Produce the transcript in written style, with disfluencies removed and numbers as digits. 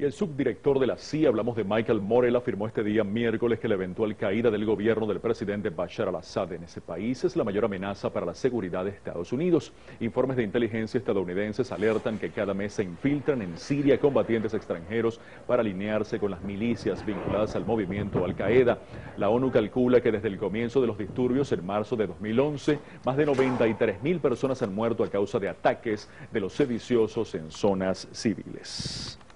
Y el subdirector de la CIA, hablamos de Michael Morell, afirmó este día miércoles que la eventual caída del gobierno del presidente Bashar al-Assad en ese país es la mayor amenaza para la seguridad de Estados Unidos. Informes de inteligencia estadounidenses alertan que cada mes se infiltran en Siria combatientes extranjeros para alinearse con las milicias vinculadas al movimiento Al-Qaeda. La ONU calcula que desde el comienzo de los disturbios en marzo de 2011, más de 93.000 personas han muerto a causa de ataques de los sediciosos en zonas civiles.